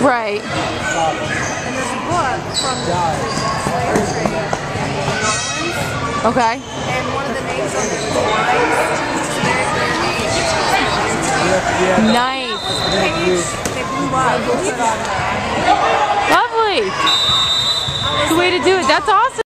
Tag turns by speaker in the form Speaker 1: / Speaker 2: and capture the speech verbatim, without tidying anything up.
Speaker 1: Right.
Speaker 2: And there's a book from the slave trade in New Orleans.
Speaker 1: Okay.
Speaker 2: And one of the names on it was Wise.
Speaker 1: Nice.
Speaker 2: Page, they blew up.
Speaker 1: Lovely. Good way to do it. That's awesome.